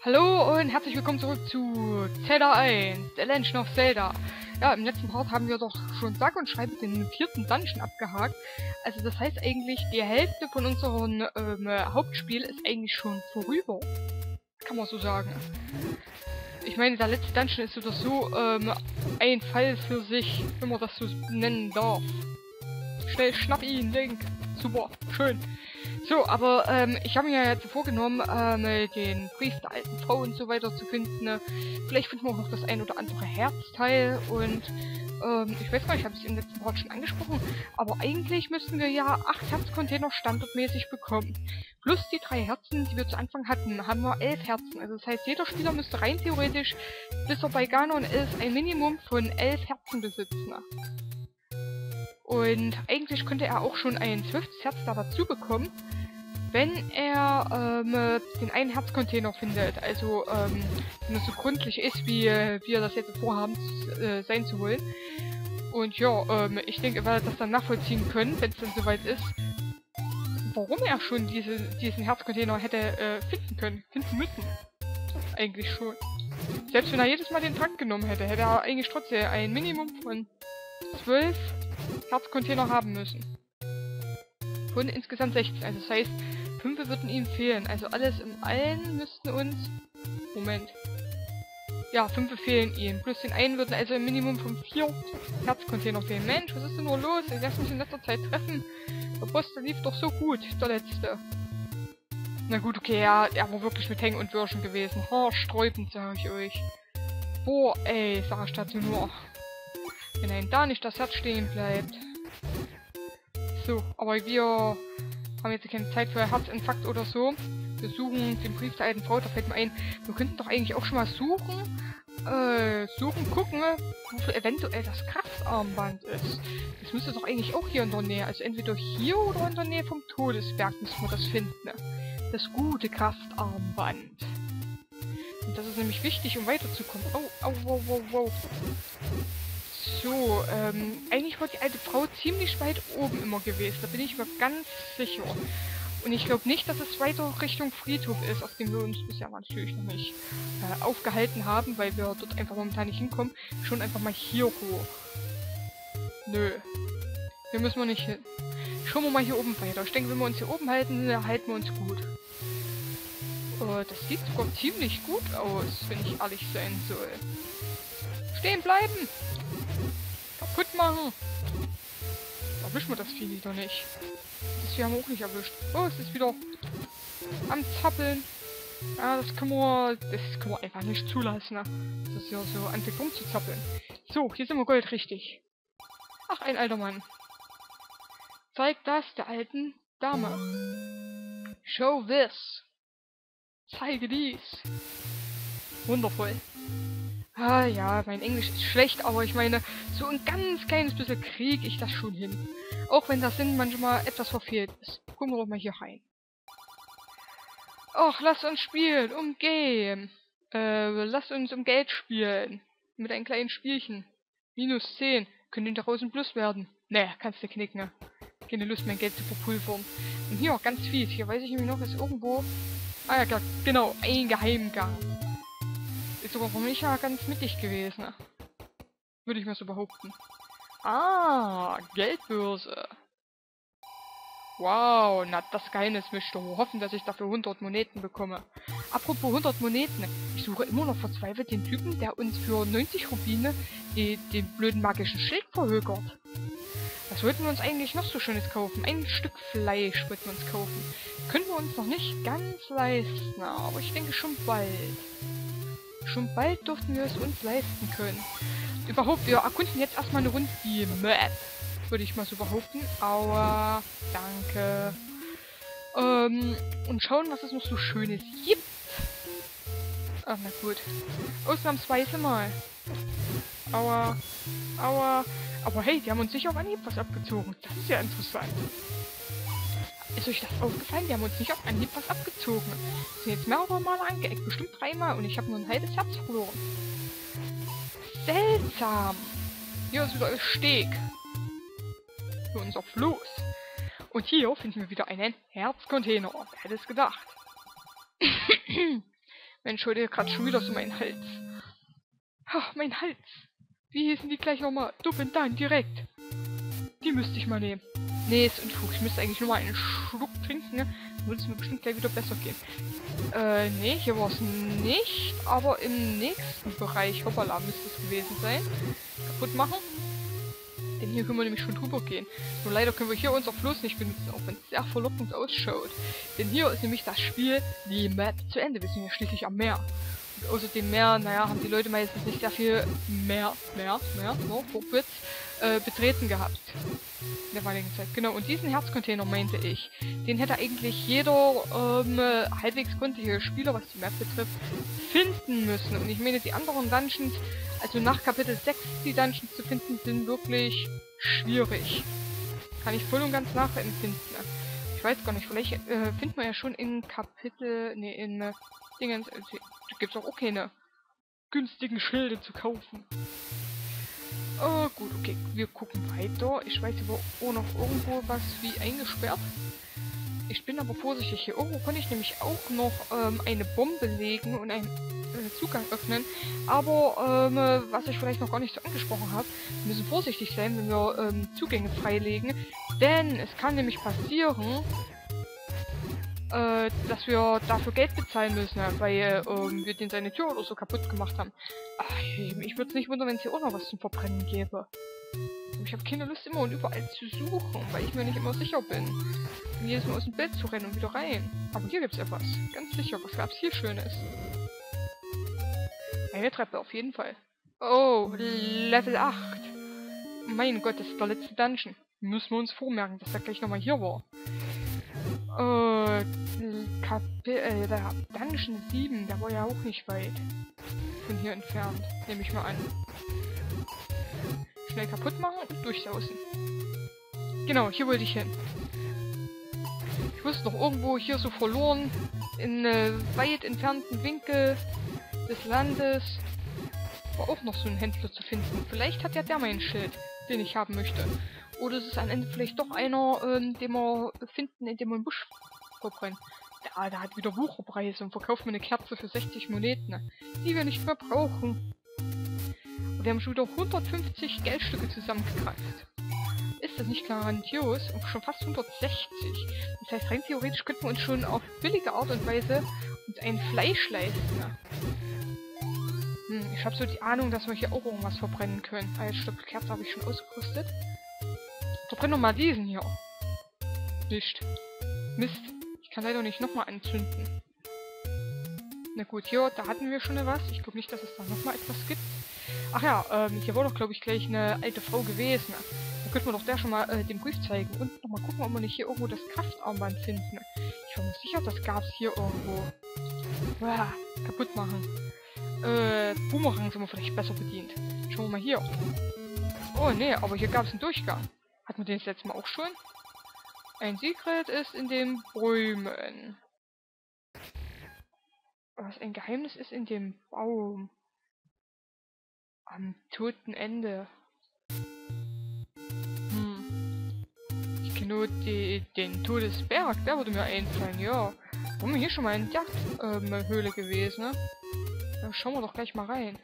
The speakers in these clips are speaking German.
Hallo und herzlich willkommen zurück zu Zelda 1, The Legend of Zelda. Ja, im letzten Part haben wir doch schon sage und schreibe den 4. Dungeon abgehakt. Also das heißt eigentlich, die Hälfte von unserem Hauptspiel ist eigentlich schon vorüber. Kann man so sagen. Ich meine, der letzte Dungeon ist oder so ein Fall für sich, wenn man das so nennen darf. Schnell, schnapp ihn, Link. Super, schön. So, aber ich habe mir jetzt vorgenommen, den Brief der alten Frau und so weiter zu finden. Vielleicht finden wir auch noch das ein oder andere Herzteil und ich weiß gar nicht, ich habe es im letzten Part schon angesprochen, aber eigentlich müssten wir ja 8 Herzcontainer standardmäßig bekommen. Plus die 3 Herzen, die wir zu Anfang hatten, haben wir 11 Herzen. Also das heißt, jeder Spieler müsste rein theoretisch, bis er bei Ganon ist, ein Minimum von 11 Herzen besitzen. Und eigentlich könnte er auch schon ein 12. Herz da dazu bekommen, wenn er den einen Herzcontainer findet. Also wenn er so gründlich ist, wie wir das jetzt vorhaben, sein zu wollen. Und ja, ich denke, er wird das dann nachvollziehen können, wenn es dann soweit ist, warum er schon diesen Herzcontainer hätte finden müssen. Eigentlich schon. Selbst wenn er jedes Mal den Trank genommen hätte, hätte er eigentlich trotzdem ein Minimum von 12 Herzcontainer haben müssen. Von insgesamt 16. Also das heißt, 5 würden ihm fehlen. Also alles im Allen müssten uns... Moment. Ja, 5 fehlen ihm. Plus den einen würden also ein Minimum von 4 Herzcontainer fehlen. Mensch, was ist denn nur los? Ich lasse mich in letzter Zeit treffen. Der Boss, der lief doch so gut, der letzte. Na gut, okay, ja, er war wirklich mit Hängen und Würschen gewesen. Haarsträubend, sage ich euch. Boah, ey, sag ich dazu nur. Wenn einem da nicht das Herz stehen bleibt. So, aber wir haben jetzt keine Zeit für Herzinfarkt oder so. Wir suchen den Brief der alten Frau, da fällt mir ein, wir könnten doch eigentlich auch schon mal suchen, gucken, wofür eventuell das Kraftarmband ist. Das müsste doch eigentlich auch hier in der Nähe, also entweder hier oder in der Nähe vom Todesberg müssen wir das finden. Das gute Kraftarmband. Und das ist nämlich wichtig, um weiterzukommen. Wow. So, eigentlich war die alte Frau ziemlich weit oben immer gewesen. Da bin ich mir ganz sicher. Und ich glaube nicht, dass es weiter Richtung Friedhof ist, auf dem wir uns bisher natürlich noch nicht aufgehalten haben, weil wir dort einfach momentan nicht hinkommen. Schon einfach mal hier hoch. Nö. Hier müssen wir nicht hin. Schauen wir mal hier oben weiter. Ich denke, wenn wir uns hier oben halten, halten wir uns gut. Das sieht sogar ziemlich gut aus, wenn ich ehrlich sein soll. Stehen bleiben! Kaputt machen! Erwischen wir das Vieh wieder nicht. Das Vieh haben wir auch nicht erwischt. Oh, es ist wieder am Zappeln. Ja, das können wir einfach nicht zulassen. Ne? Das ist ja so anfängt rumzuzappeln. So, hier sind wir goldrichtig. Ach, ein alter Mann. Zeig das der alten Dame. Show this. Zeige dies. Wundervoll. Ah ja, mein Englisch ist schlecht, aber ich meine, so ein ganz kleines bisschen kriege ich das schon hin. Auch wenn das Sinn manchmal etwas verfehlt ist. Gucken wir doch mal hier rein. Och, lass uns spielen, umgehen. Lass uns um Geld spielen. Mit einem kleinen Spielchen. Minus 10. Könnte daraus ein Plus werden. Nee, kannst du knicken, ne? Keine Lust, mein Geld zu verpulvern. Und hier auch ganz fies. Hier weiß ich nämlich noch, ist irgendwo... Ah ja, klar, genau, ein Geheimgang. Ist sogar für mich ja ganz mittig gewesen. Würde ich mal so behaupten. Ah, Geldbörse. Wow, na das Geheimnis möchte ich hoffen, dass ich dafür 100 Moneten bekomme. Apropos 100 Moneten. Ich suche immer noch verzweifelt den Typen, der uns für 90 Rubine den blöden magischen Schild verhökert. Was wollten wir uns eigentlich noch so Schönes kaufen? Ein Stück Fleisch wollten wir uns kaufen. Können wir uns noch nicht ganz leisten, aber ich denke schon bald. Schon bald dürften wir es uns leisten können. Überhaupt, wir erkunden jetzt erstmal eine Runde die Map. Würde ich mal so behaupten. Aua, danke. Und schauen, was es noch so Schönes gibt. Ach, na gut. Ausnahmsweise mal. Aua, aua. Aber hey, die haben uns nicht auf Anhieb was abgezogen. Das ist ja interessant. Ist euch das aufgefallen? Die haben uns nicht auf Anhieb was abgezogen. Sind jetzt mehrere Male angeeckt. Bestimmt 3 Mal. Und ich habe nur ein halbes Herz verloren. Seltsam. Hier ist wieder ein Steg. Für unser Floß. Und hier finden wir wieder einen Herzcontainer. Wer hätte es gedacht? Mensch, heute gerade schon wieder so mein Hals. Ach, mein Hals. Wie hießen die gleich nochmal? Dupendan, direkt. Die müsste ich mal nehmen. Nee, ist Unfug. Ich müsste eigentlich nur mal einen Schluck trinken, ne? Dann würde es mir bestimmt gleich wieder besser gehen. Nee, hier war es nicht. Aber im nächsten Bereich, hoppala, müsste es gewesen sein. Kaputt machen. Denn hier können wir nämlich schon drüber gehen. Nur leider können wir hier unser Floß nicht benutzen, auch wenn es sehr verlockend ausschaut. Denn hier ist nämlich das Spiel, die Map, zu Ende. Wir sind ja schließlich am Meer. Und außer dem Meer, naja, haben die Leute meistens nicht sehr viel mehr, no, Hochwitz, betreten gehabt. In der damaligen Zeit. Genau, und diesen Herzcontainer meinte ich. Den hätte eigentlich jeder halbwegs gründliche Spieler, was die Map betrifft, finden müssen. Und ich meine, die anderen Dungeons, also nach Kapitel 6 die Dungeons zu finden, sind wirklich schwierig. Kann ich voll und ganz nachempfinden. Ich weiß gar nicht, vielleicht findet man ja schon in Kapitel, ne, in Dingens, da gibt's auch keine günstigen Schilde zu kaufen. Oh, gut, okay, wir gucken weiter. Ich weiß aber auch noch irgendwo was wie eingesperrt. Ich bin aber vorsichtig hier. Irgendwo konnte ich nämlich auch noch eine Bombe legen und einen Zugang öffnen. Aber was ich vielleicht noch gar nicht so angesprochen habe, wir müssen vorsichtig sein, wenn wir Zugänge freilegen. Denn es kann nämlich passieren, dass wir dafür Geld bezahlen müssen, weil wir den seine Tür oder so kaputt gemacht haben. Ach, ich würde es nicht wundern, wenn es hier auch noch was zum Verbrennen gäbe. Ich habe keine Lust, immer und überall zu suchen, weil ich mir nicht immer sicher bin. Und jedes Mal aus dem Bild zu rennen und wieder rein. Aber hier gibt es etwas. Ganz sicher. Was gab es hier Schönes? Eine Treppe, auf jeden Fall. Oh, Level 8. Mein Gott, das ist der letzte Dungeon. Müssen wir uns vormerken, dass er gleich nochmal hier war. Der Dungeon 7, der war ja auch nicht weit von hier entfernt, nehme ich mal an. Schnell kaputt machen und durchsausen. Genau, hier wollte ich hin. Ich wusste noch irgendwo hier so verloren, in weit entfernten Winkel des Landes, war auch noch so ein Händler zu finden. Vielleicht hat ja der mein Schild, den ich haben möchte. Oder es ist am Ende vielleicht doch einer, den wir finden, indem wir einen Busch verbrennen. Der hat wieder Wucherpreise und verkauft mir eine Kerze für 60 Moneten, die wir nicht mehr brauchen. Und wir haben schon wieder 150 Geldstücke zusammengekraft. Ist das nicht grandios? Und schon fast 160. Das heißt, rein theoretisch könnten wir uns schon auf billige Art und Weise uns ein Fleisch leisten. Ich habe so die Ahnung, dass wir hier auch irgendwas verbrennen können. Ein Stück Kerze habe ich schon ausgerüstet. Verbrennen wir mal diesen hier. Nicht. Mist. Ich kann leider nicht nochmal anzünden. Na gut, hier, da hatten wir schon was. Ich glaube nicht, dass es da nochmal etwas gibt. Ach ja, hier war doch, glaube ich, gleich eine alte Frau gewesen. Da könnten wir doch der schon mal den Brief zeigen. Und nochmal gucken, ob wir nicht hier irgendwo das Kraftarmband finden. Ich war mir sicher, das gab es hier irgendwo. Uah, kaputt machen. Boomerang sind wir vielleicht besser bedient. Schauen wir mal hier. Oh, nee, aber hier gab es einen Durchgang. Hatten wir den das letzte Mal auch schon? Ein Secret ist in den Bäumen. Was ein Geheimnis ist in dem Baum. Am toten Ende. Ich kenne nur den Todesberg, der würde mir einfallen, ja. Warum hier schon mal in der Höhle gewesen, ne? Dann schauen wir doch gleich mal rein.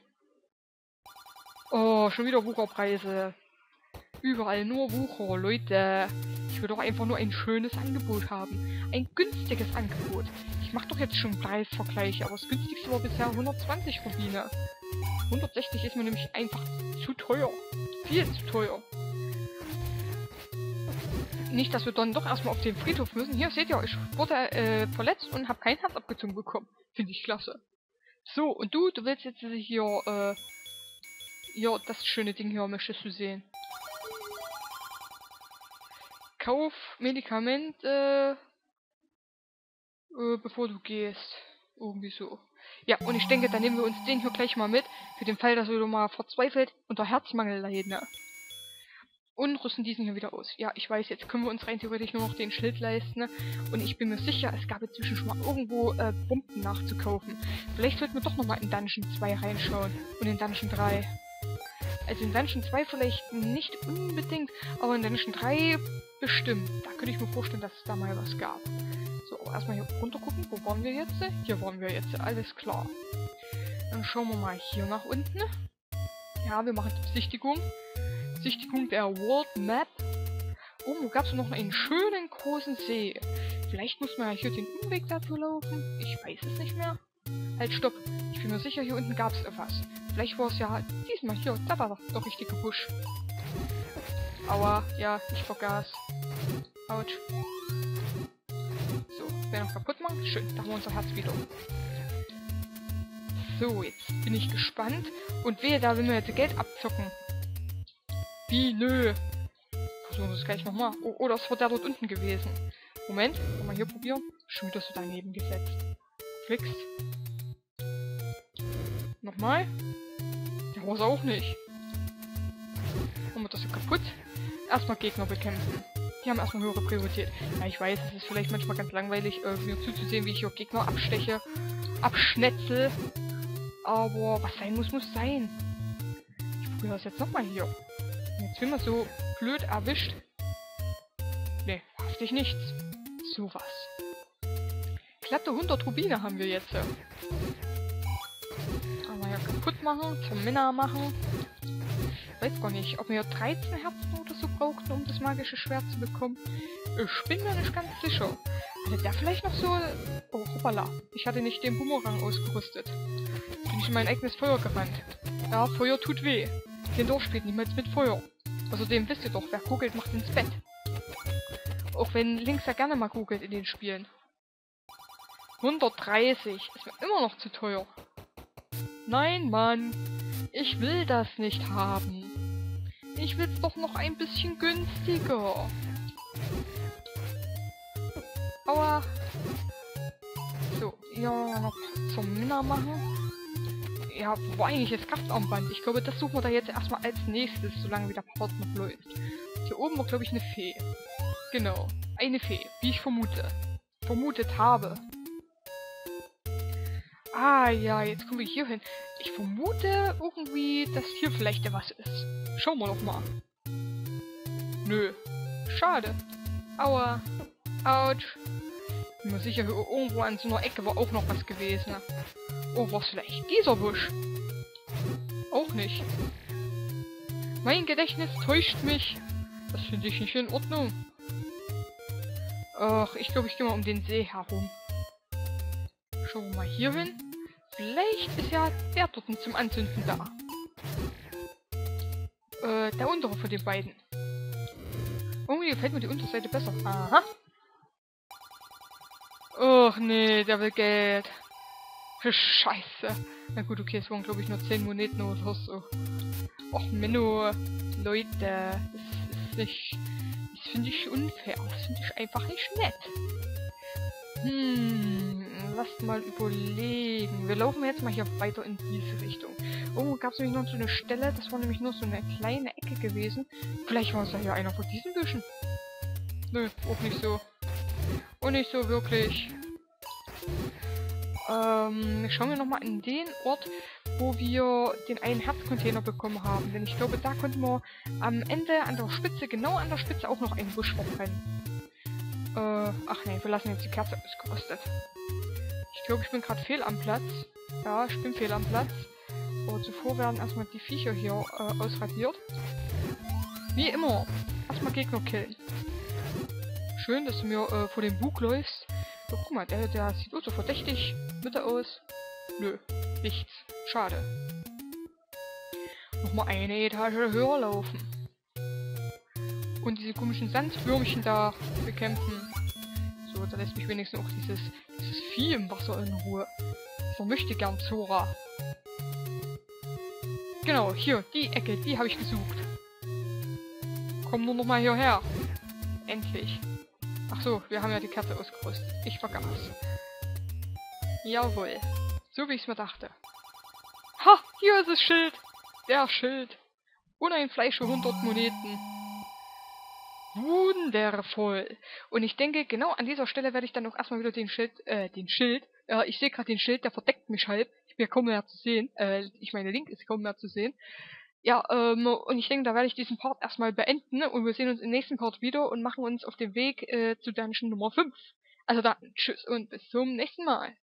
Oh, schon wieder Wucherpreise. Überall nur Wucher, Leute. Ich will doch einfach nur ein schönes Angebot haben. Ein günstiges Angebot. Ich mache doch jetzt schon Preisvergleiche, aber das günstigste war bisher 120 Rubine. 160 ist mir nämlich einfach zu teuer. Viel zu teuer. Nicht, dass wir dann doch erstmal auf den Friedhof müssen. Hier seht ihr, ich wurde verletzt und habe kein Herz abgezogen bekommen. Finde ich klasse. So, und du willst jetzt hier, ja, das schöne Ding hier möchtest du sehen. Kauf Medikamente, bevor du gehst. Irgendwie so. Ja, und ich denke, dann nehmen wir uns den hier gleich mal mit, für den Fall, dass wir mal verzweifelt unter Herzmangel leiden. Und rüsten diesen hier wieder aus. Ja, ich weiß, jetzt können wir uns rein theoretisch nur noch den Schild leisten. Und ich bin mir sicher, es gab inzwischen schon mal irgendwo Bomben nachzukaufen. Vielleicht sollten wir doch nochmal in Dungeon 2 reinschauen. Und in Dungeon 3. Also in Dungeon 2 vielleicht nicht unbedingt, aber in Dungeon 3 bestimmt. Da könnte ich mir vorstellen, dass es da mal was gab. So, erstmal hier runter gucken. Wo waren wir jetzt? Hier waren wir jetzt. Alles klar. Dann schauen wir mal hier nach unten. Ja, wir machen die Besichtigung. Besichtigung der World Map. Oh, wo gab es noch einen schönen großen See? Vielleicht muss man ja hier den Umweg dafür laufen. Ich weiß es nicht mehr. Halt, stopp. Ich bin mir sicher, hier unten gab es etwas. Vielleicht war es ja diesmal hier. Da war doch der richtige Busch. Aua, ja, ich vergaß. Autsch. So, wer noch kaputt machen? Schön, da haben wir unser Herz wieder. So, jetzt bin ich gespannt. Und wehe, da will mir jetzt Geld abzocken. Wie? Nö. Versuchen wir es gleich nochmal. Oh, das war der dort unten gewesen. Moment, wollen wir hier probieren? Schon wieder so daneben gesetzt. Fix. Nochmal. Der war es auch nicht. Machen wir das so kaputt. Erstmal Gegner bekämpfen. Die haben erstmal höhere Priorität. Ja, ich weiß, es ist vielleicht manchmal ganz langweilig, mir zuzusehen, wie ich hier Gegner absteche, abschnetzel. Aber was sein muss, muss sein. Ich probiere das jetzt nochmal hier. Jetzt bin ich so blöd erwischt. Ne, wahrhaftig nichts. Sowas. Glatte 100 Rubine haben wir jetzt. Kann wir ja kaputt machen, zum Männer machen. Weiß gar nicht, ob wir 13 Herzen oder so brauchten, um das magische Schwert zu bekommen. Ich bin mir nicht ganz sicher. Hatte der vielleicht noch so... Oh, hoppala. Ich hatte nicht den Bumerang ausgerüstet. Bin ich in mein eigenes Feuer gerannt. Ja, Feuer tut weh. Kinder spielt niemals mit Feuer. Außerdem wisst ihr doch, wer googelt, macht ins Bett. Auch wenn Links ja gerne mal googelt in den Spielen. 130. Ist mir immer noch zu teuer. Nein, Mann. Ich will das nicht haben. Ich will's doch noch ein bisschen günstiger. Aua. So, ja, noch zum Männer machen. Ja, wo eigentlich das Kraftarmband? Ich glaube, das suchen wir da jetzt erstmal als nächstes, solange wie der Part noch läuft. Hier oben war, glaube ich, eine Fee. Genau, eine Fee, wie ich vermutet habe. Ah ja, jetzt kommen wir hier hin. Ich vermute irgendwie, dass hier vielleicht ja was ist. Schauen wir doch mal. Nö. Schade. Aua. Autsch. Bin mir sicher, hier irgendwo an so einer Ecke war auch noch was gewesen. Oh, was vielleicht dieser Busch? Auch nicht. Mein Gedächtnis täuscht mich. Das finde ich nicht in Ordnung. Ach, ich glaube, ich gehe mal um den See herum. Schauen wir mal hier hin. Vielleicht ist ja der dort zum Anzünden da. Der untere von den beiden. Irgendwie gefällt mir die Unterseite besser. Aha. Och nee, der will Geld. Scheiße. Na gut, okay, es waren glaube ich nur 10 Moneten oder so. Och Menno, Leute, das ist nicht... Das finde ich unfair. Das finde ich einfach nicht nett. Lasst mal überlegen. Wir laufen jetzt mal hier weiter in diese Richtung. Oh, gab es nämlich noch so eine Stelle, das war nämlich nur so eine kleine Ecke gewesen. Vielleicht war es ja hier einer von diesen Büschen. Nö, auch nicht so. Und nicht so wirklich. Schauen wir nochmal in den Ort, wo wir den einen Herzcontainer bekommen haben. Denn ich glaube, da konnten wir am Ende an der Spitze, genau an der Spitze, auch noch einen Busch verbrennen. Ach nee, wir lassen jetzt die Kerze ausgerüstet. Ich glaube, ich bin gerade fehl am Platz. Ja, ich bin fehl am Platz. Aber zuvor werden erstmal die Viecher hier ausradiert. Wie immer. Erstmal Gegner killen. Schön, dass du mir vor dem Bug läufst. So, guck mal, der sieht so verdächtig bitte aus. Nö, nichts. Schade. Nochmal eine Etage höher laufen. Und diese komischen Sandwürmchen da bekämpfen. So, da lässt mich wenigstens auch dieses Vieh im Wasser in Ruhe. Ich möchte gern Zora. Genau, hier, die Ecke, die habe ich gesucht. Komm nur noch mal hierher. Endlich. Ach so, wir haben ja die Kerze ausgerüstet. Ich vergaß. Jawohl. So wie ich es mir dachte. Ha, hier ist das Schild. Der Schild. Und ein Fleisch für 100 Moneten. Wundervoll. Und ich denke, genau an dieser Stelle werde ich dann auch erstmal wieder den Schild, ich sehe gerade den Schild, der verdeckt mich halb. Ich bin ja kaum mehr zu sehen. Ich meine, Link ist kaum mehr zu sehen. Ja, und ich denke, da werde ich diesen Part erstmal beenden und wir sehen uns im nächsten Part wieder und machen uns auf den Weg zu Dungeon Nummer 5. Also dann, tschüss und bis zum nächsten Mal.